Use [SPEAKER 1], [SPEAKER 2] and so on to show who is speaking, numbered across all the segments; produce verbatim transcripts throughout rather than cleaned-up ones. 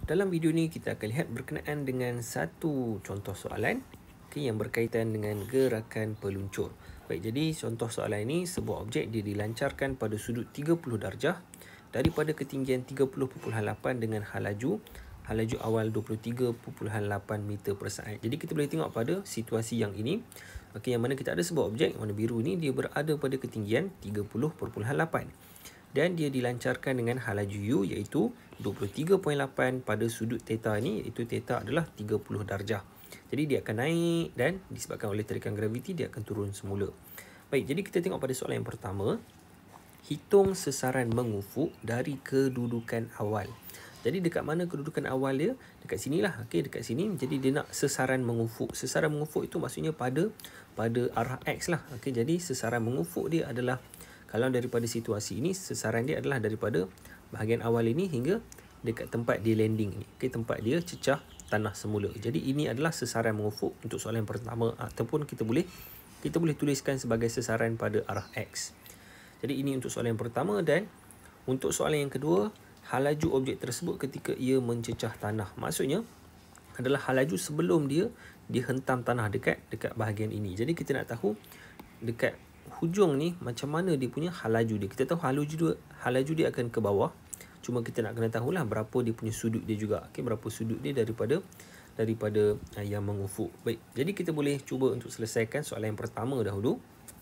[SPEAKER 1] Dalam video ni kita akan lihat berkenaan dengan satu contoh soalan okay, yang berkaitan dengan gerakan peluncur. Baik, jadi contoh soalan ini sebuah objek dia dilancarkan pada sudut tiga puluh darjah daripada ketinggian tiga puluh perpuluhan lapan dengan halaju halaju awal dua puluh tiga perpuluhan lapan meter per saat. Jadi kita boleh tengok pada situasi yang ini, okay, yang mana kita ada sebuah objek warna biru ni dia berada pada ketinggian tiga puluh perpuluhan lapan. Dan dia dilancarkan dengan halaju U iaitu dua puluh tiga perpuluhan lapan pada sudut theta ni, iaitu theta adalah tiga puluh darjah. Jadi dia akan naik dan disebabkan oleh tarikan graviti dia akan turun semula. Baik, jadi kita tengok pada soalan yang pertama. Hitung sesaran mengufuk dari kedudukan awal. Jadi dekat mana kedudukan awal dia? Dekat sinilah. Okey, dekat sini. Jadi dia nak sesaran mengufuk. Sesaran mengufuk itu maksudnya pada pada arah X lah. Okey, jadi sesaran mengufuk dia adalah, kalau daripada situasi ini, sesaran dia adalah daripada bahagian awal ini hingga dekat tempat dia landing ni. Okey, tempat dia cecah tanah semula. Jadi ini adalah sesaran mengufuk untuk soalan yang pertama, ataupun kita boleh kita boleh tuliskan sebagai sesaran pada arah X. Jadi ini untuk soalan yang pertama. Dan untuk soalan yang kedua, halaju objek tersebut ketika ia mencecah tanah. Maksudnya adalah halaju sebelum dia dihentam tanah dekat dekat bahagian ini. Jadi kita nak tahu dekat hujung ni macam mana dia punya halaju dia. Kita tahu halaju dia, halaju dia akan ke bawah. Cuma kita nak kena tahulah berapa dia punya sudut dia juga. Okey, berapa sudut dia daripada daripada uh, yang mengufuk. Baik, jadi kita boleh cuba untuk selesaikan soalan yang pertama dahulu.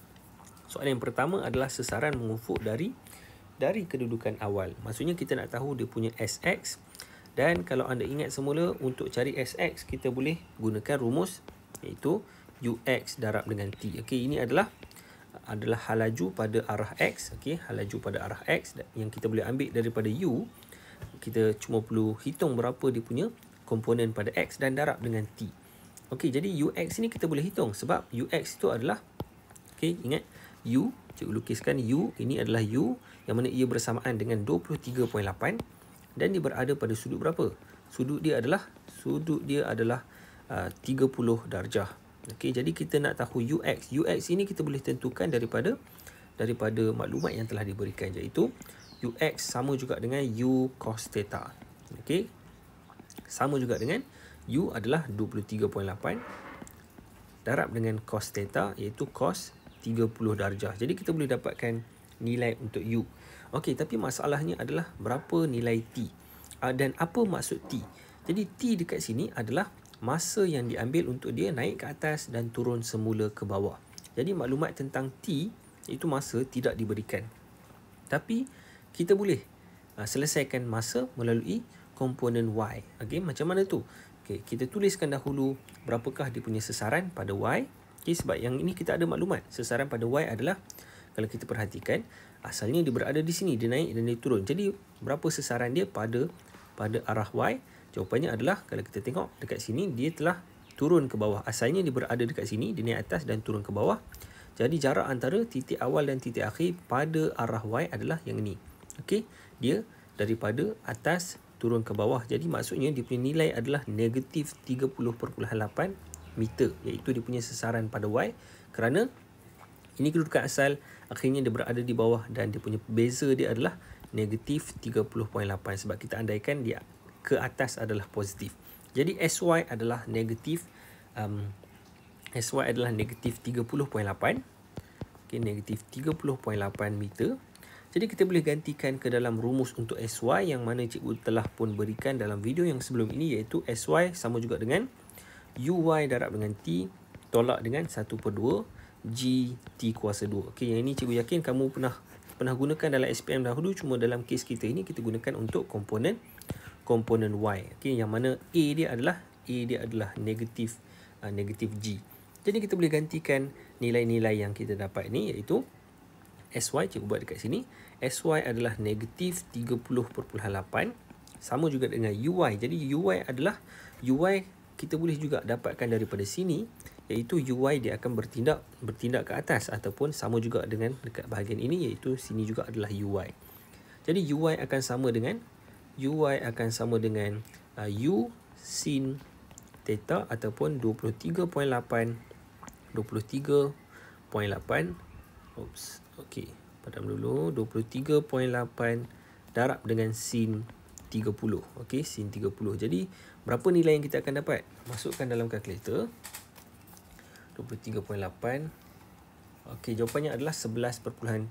[SPEAKER 1] Soalan yang pertama adalah sesaran mengufuk dari dari kedudukan awal. Maksudnya kita nak tahu dia punya S X. Dan kalau anda ingat semula, untuk cari S X kita boleh gunakan rumus iaitu U X darab dengan T. Okey, ini adalah adalah halaju pada arah X. Okey, halaju pada arah X yang kita boleh ambil daripada U. Kita cuma perlu hitung berapa dia punya komponen pada X dan darab dengan T. Okey, jadi U X ni kita boleh hitung sebab U X itu adalah, okey, ingat U, cikgu lukiskan U, ini adalah U yang mana ia bersamaan dengan dua puluh tiga perpuluhan lapan dan dia berada pada sudut berapa? Sudut dia adalah sudut dia adalah uh, tiga puluh darjah. Okey, jadi kita nak tahu U X. U X ini kita boleh tentukan daripada daripada maklumat yang telah diberikan, iaitu U X sama juga dengan U cos theta. Okey. Sama juga dengan U adalah dua puluh tiga perpuluhan lapan darab dengan cos theta iaitu cos tiga puluh darjah. Jadi kita boleh dapatkan nilai untuk U. Okey, tapi masalahnya adalah berapa nilai T. Uh, dan apa maksud T? Jadi T dekat sini adalah masa yang diambil untuk dia naik ke atas dan turun semula ke bawah. Jadi maklumat tentang T, iaitu masa, tidak diberikan. Tapi kita boleh uh, selesaikan masa melalui komponen Y. Okey, macam mana tu? Okey, kita tuliskan dahulu berapakah dia punya sesaran pada Y. Okay, sebab yang ini kita ada maklumat. Sesaran pada Y adalah, kalau kita perhatikan, asalnya dia berada di sini, dia naik dan dia turun. Jadi berapa sesaran dia pada pada arah Y? Jawapannya adalah, kalau kita tengok dekat sini, dia telah turun ke bawah. Asalnya dia berada dekat sini, dia naik atas dan turun ke bawah. Jadi jarak antara titik awal dan titik akhir pada arah Y adalah yang ini. Okey, dia daripada atas turun ke bawah. Jadi maksudnya dia punya nilai adalah negatif tiga puluh perpuluhan lapan meter, iaitu dia punya sesaran pada Y, kerana ini kedudukan asal, akhirnya dia berada di bawah dan dia punya beza dia adalah negatif tiga puluh perpuluhan lapan sebab kita andaikan dia ke atas adalah positif. Jadi S Y adalah negatif um, S Y adalah negatif tiga puluh perpuluhan lapan. Okey, negatif tiga puluh perpuluhan lapan meter. Jadi kita boleh gantikan ke dalam rumus untuk S Y yang mana cikgu telah pun berikan dalam video yang sebelum ini, iaitu S Y sama juga dengan U Y darab dengan T tolak dengan satu per dua G T kuasa dua. Okey, yang ini cikgu yakin kamu pernah pernah gunakan dalam S P M dahulu, cuma dalam kes kita ini kita gunakan untuk komponen komponen Y. Okey, yang mana A dia adalah A dia adalah negatif uh, negatif G. Jadi kita boleh gantikan nilai-nilai yang kita dapat ini, iaitu S Y, cikgu buat dekat sini. S Y adalah negatif tiga puluh perpuluhan lapan sama juga dengan U Y. Jadi U Y adalah U Y kita boleh juga dapatkan daripada sini, iaitu U Y dia akan bertindak bertindak ke atas, ataupun sama juga dengan dekat bahagian ini, iaitu sini juga adalah U Y. Jadi U Y akan sama dengan U Y akan sama dengan uh, U sin theta ataupun dua puluh tiga perpuluhan lapan dua puluh tiga perpuluhan lapan oops okey padam dulu dua puluh tiga perpuluhan lapan darab dengan sin tiga puluh. Okey, sin tiga puluh. Jadi, berapa nilai yang kita akan dapat? Masukkan dalam kalkulator. dua puluh tiga perpuluhan lapan. Okey, jawapannya adalah sebelas perpuluhan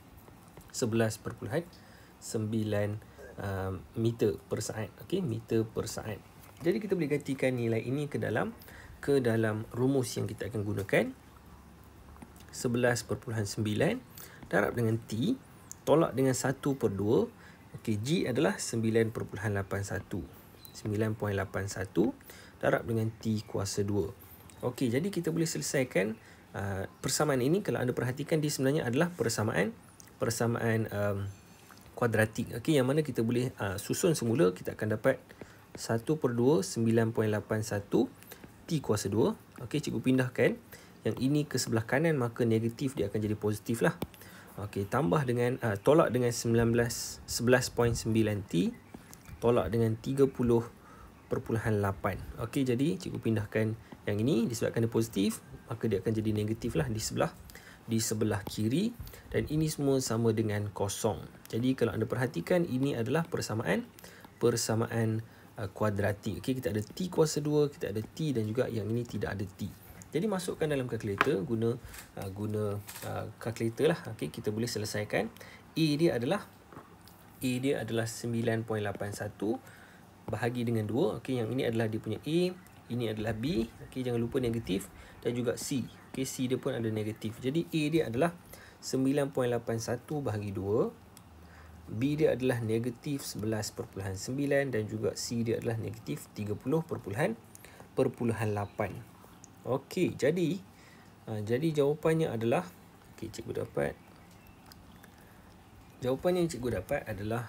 [SPEAKER 1] sembilan uh, meter per saat. Okey, meter per saat. Jadi kita boleh gantikan nilai ini ke dalam ke dalam rumus yang kita akan gunakan. sebelas perpuluhan sembilan darab dengan T, tolak dengan satu per dua. Okey, G adalah sembilan perpuluhan lapan satu. sembilan perpuluhan lapan satu darab dengan T kuasa dua. Okey, jadi kita boleh selesaikan uh, persamaan ini. Kalau anda perhatikan, dia sebenarnya adalah persamaan persamaan um, kuadratik. Okey, yang mana kita boleh uh, susun semula. Kita akan dapat satu per dua, sembilan perpuluhan lapan satu T kuasa dua. Okey, cikgu pindahkan yang ini ke sebelah kanan, maka negatif dia akan jadi positif lah. Okey, tambah dengan uh, tolak dengan sembilan belas, sebelas perpuluhan sembilan T, tolak dengan tiga puluh perpuluhan lapan. Okey, jadi cikgu pindahkan yang ini, disebabkan dia positif, maka dia akan jadi negatif lah di sebelah di sebelah kiri, dan ini semua sama dengan kosong. Jadi kalau anda perhatikan, ini adalah persamaan persamaan uh, kuadratik. Okey, kita ada T kuasa dua, kita ada T, dan juga yang ini tidak ada T. Jadi masukkan dalam kalkulator, guna uh, guna uh, kalkulator lah. Okey, kita boleh selesaikan. A dia adalah A dia adalah sembilan perpuluhan lapan satu bahagi dengan dua. Okey, yang ini adalah dia punya A, ini adalah B. Okey, jangan lupa negatif, dan juga C. Okey, C dia pun ada negatif. Jadi A dia adalah sembilan perpuluhan lapan satu bahagi dua. B dia adalah negatif sebelas perpuluhan sembilan, dan juga C dia adalah negatif tiga puluh perpuluhan lapan. Okey, jadi uh, jadi jawapannya adalah, okey, cikgu dapat jawapan yang cikgu dapat adalah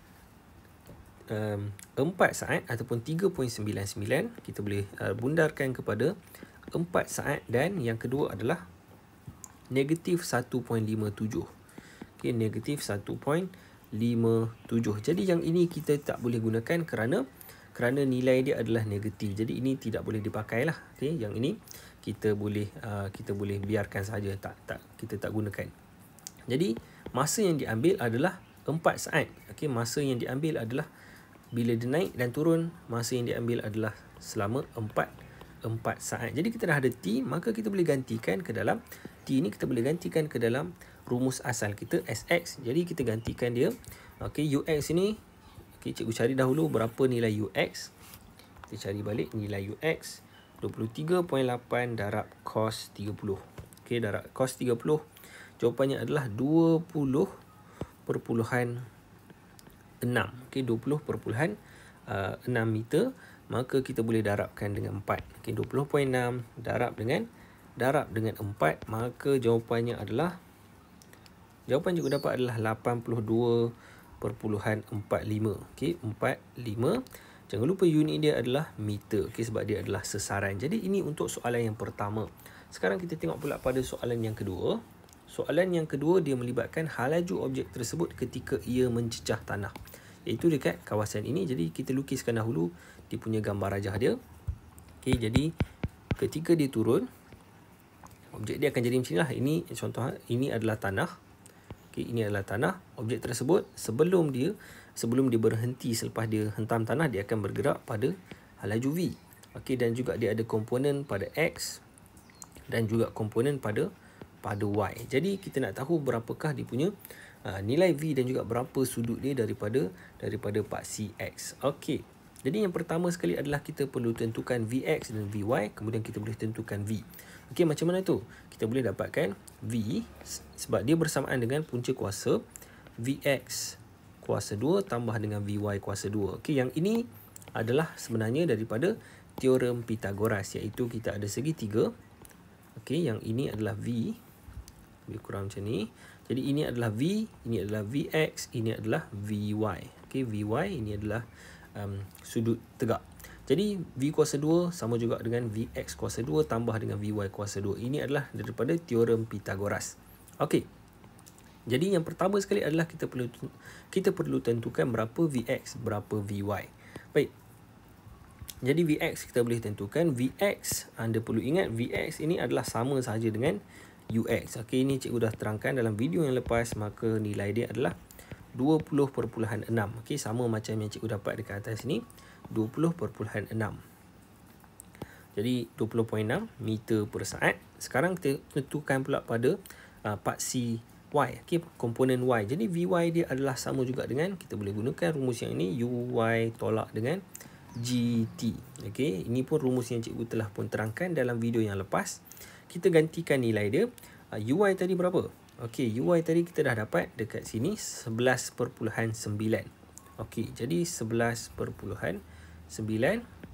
[SPEAKER 1] um, empat saat ataupun tiga perpuluhan sembilan sembilan. Kita boleh uh, bundarkan kepada empat saat, dan yang kedua adalah negatif satu perpuluhan lima tujuh. Okey, negatif satu perpuluhan lima tujuh. Jadi yang ini kita tak boleh gunakan kerana kerana nilai dia adalah negatif. Jadi ini tidak boleh dipakai lah. Okey, yang ini kita boleh uh, kita boleh biarkan saja, tak tak kita tak gunakan. Jadi masa yang diambil adalah empat saat. Okey, masa yang diambil adalah bila dia naik dan turun, masa yang diambil adalah selama empat empat saat. Jadi kita dah ada T, maka kita boleh gantikan ke dalam T ini, kita boleh gantikan ke dalam rumus asal kita S X. Jadi kita gantikan dia. Okey, U X ini, okey, cikgu cari dahulu berapa nilai U X. Kita cari balik nilai U X. dua puluh tiga perpuluhan lapan darab cos tiga puluh. Okey, darab cos tiga puluh. Jawapannya adalah dua puluh perpuluhan enam. Okey, dua puluh perpuluhan enam meter. Maka kita boleh darabkan dengan empat. Okey, dua puluh perpuluhan enam darab dengan darab dengan empat. Maka jawapannya adalah, jawapan cikgu dapat adalah lapan puluh dua perpuluhan empat lima. Okey, empat lima. Jangan lupa unit dia adalah meter. Okey, sebab dia adalah sesaran. Jadi ini untuk soalan yang pertama. Sekarang kita tengok pula pada soalan yang kedua. Soalan yang kedua dia melibatkan halaju objek tersebut ketika ia mencecah tanah, iaitu dekat kawasan ini. Jadi kita lukiskan dahulu dia punya gambar rajah dia. Okey, jadi ketika dia turun, objek dia akan jadi macam inilah. Ini contoh, ini adalah tanah. Okey, ini adalah tanah. Objek tersebut sebelum dia sebelum dia berhenti, selepas dia hentam tanah, dia akan bergerak pada halaju V. Okey, dan juga dia ada komponen pada X dan juga komponen pada pada Y. Jadi kita nak tahu berapakah dia punya uh, nilai V dan juga berapa sudut dia daripada daripada paksi X. Okey. Jadi yang pertama sekali adalah kita perlu tentukan V X dan V Y, kemudian kita boleh tentukan V. Okey, macam mana tu? Kita boleh dapatkan V sebab dia bersamaan dengan punca kuasa V X kuasa dua tambah dengan V Y kuasa dua. Okey, yang ini adalah sebenarnya daripada teorem Pythagoras, iaitu kita ada segitiga. Okey, yang ini adalah V, lebih kurang macam ni. Jadi ini adalah V, ini adalah V X, ini adalah V Y. Okey, V Y ini adalah um, sudut tegak. Jadi V kuasa dua sama juga dengan V X kuasa dua tambah dengan V Y kuasa dua. Ini adalah daripada teorem Pythagoras. Okey. Jadi yang pertama sekali adalah kita perlu kita perlu tentukan berapa V X, berapa V Y. Baik. Jadi V X kita boleh tentukan. V X, anda perlu ingat V X ini adalah sama sahaja dengan U X. Okey, ini cikgu dah terangkan dalam video yang lepas, maka nilai dia adalah dua puluh perpuluhan enam. Okey, sama macam yang cikgu dapat dekat atas ni, dua puluh perpuluhan enam. Jadi dua puluh perpuluhan enam meter per saat. Sekarang kita tentukan pula pada uh, paksi Y, okey, komponen Y. Jadi V Y dia adalah sama juga dengan, kita boleh gunakan rumus yang ini, U Y tolak dengan G T. Okey, ini pun rumus yang cikgu telah pun terangkan dalam video yang lepas. Kita gantikan nilai dia. Uh, U Y tadi berapa? Okey, U Y tadi kita dah dapat dekat sini sebelas perpuluhan sembilan. Okey, jadi sebelas perpuluhan sembilan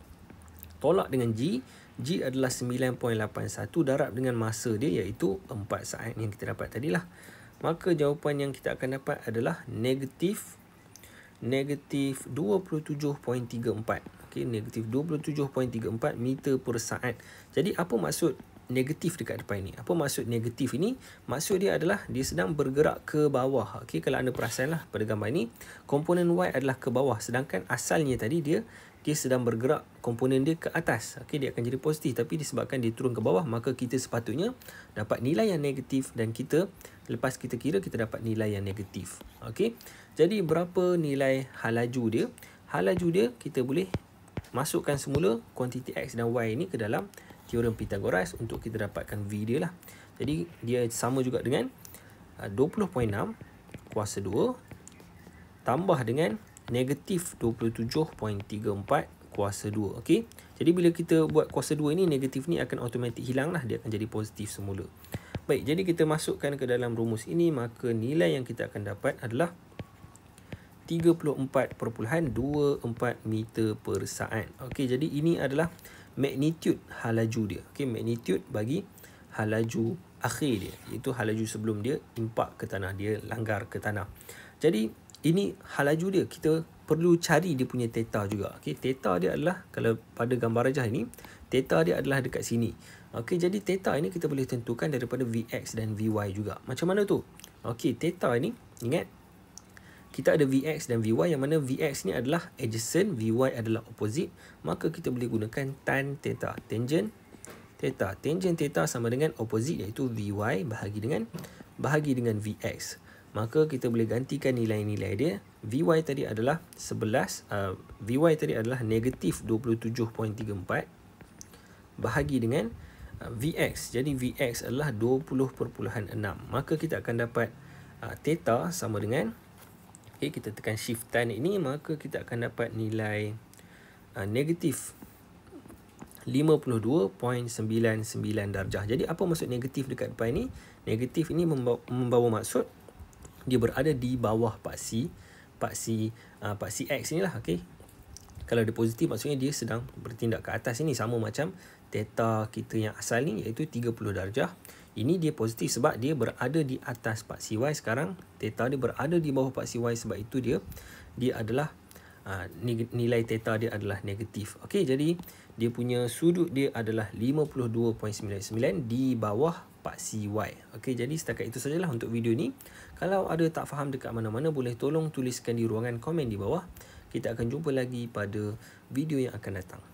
[SPEAKER 1] tolak dengan G. G adalah sembilan perpuluhan lapan satu darab dengan masa dia iaitu empat saat yang kita dapat tadilah. Maka jawapan yang kita akan dapat adalah negatif negatif dua puluh tujuh perpuluhan tiga empat. Okey, negatif dua puluh tujuh perpuluhan tiga empat meter per saat. Jadi apa maksud negatif dekat depan ini? Apa maksud negatif ini? Maksud dia adalah dia sedang bergerak ke bawah. Okey, kalau anda perasanlah pada gambar ini, komponen Y adalah ke bawah, sedangkan asalnya tadi dia dia sedang bergerak, komponen dia ke atas. Okey, dia akan jadi positif, tapi disebabkan dia turun ke bawah, maka kita sepatutnya dapat nilai yang negatif, dan kita lepas kita kira kita dapat nilai yang negatif. Okey. Jadi berapa nilai halaju dia? Halaju dia kita boleh masukkan semula kuantiti X dan Y ini ke dalam teorem Pythagoras untuk kita dapatkan V dia lah. Jadi dia sama juga dengan dua puluh perpuluhan enam kuasa dua tambah dengan negatif dua puluh tujuh perpuluhan tiga empat kuasa dua. Okey. Jadi bila kita buat kuasa dua ini, negatif ni akan automatik hilang lah. Dia akan jadi positif semula. Baik, jadi kita masukkan ke dalam rumus ini, maka nilai yang kita akan dapat adalah tiga puluh empat perpuluhan dua empat meter per saat. Okey, jadi ini adalah magnitude halaju dia. Okey, magnitude bagi halaju akhir dia, iaitu halaju sebelum dia impak ke tanah, dia langgar ke tanah. Jadi ini halaju dia, kita perlu cari dia punya theta juga. Okey, theta dia adalah, kalau pada gambar rajah ini, theta dia adalah dekat sini. Okey, jadi theta ini kita boleh tentukan daripada V X dan V Y juga. Macam mana tu? Okey, theta ini, ingat, kita ada V X dan V Y, yang mana V X ni adalah adjacent, V Y adalah opposite. Maka kita boleh gunakan tan theta, tangent theta. Tangent theta sama dengan opposite, iaitu V Y bahagi dengan bahagi dengan V X. Maka kita boleh gantikan nilai-nilai dia. V Y tadi adalah sebelas, uh, V Y tadi adalah negatif dua puluh tujuh perpuluhan tiga empat bahagi dengan uh, V X. Jadi V X adalah dua puluh perpuluhan enam. Maka kita akan dapat uh, theta sama dengan, okay, kita tekan shift tan ini, maka kita akan dapat nilai uh, negatif lima puluh dua perpuluhan sembilan sembilan darjah. Jadi apa maksud negatif dekat depan ini? Negatif ini membawa, membawa maksud dia berada di bawah paksi paksi uh, paksi X ni lah. Okey, kalau dia positif maksudnya dia sedang bertindak ke atas ini, sama macam theta kita yang asal ni iaitu tiga puluh darjah. Ini dia positif sebab dia berada di atas paksi Y. Sekarang theta dia berada di bawah paksi Y, sebab itu dia dia adalah uh, nilai theta dia adalah negatif. Okey, jadi dia punya sudut dia adalah lima puluh dua perpuluhan sembilan sembilan di bawah paksi Y. Okey, jadi setakat itu sajalah untuk video ni. Kalau ada tak faham dekat mana-mana, boleh tolong tuliskan di ruangan komen di bawah. Kita akan jumpa lagi pada video yang akan datang.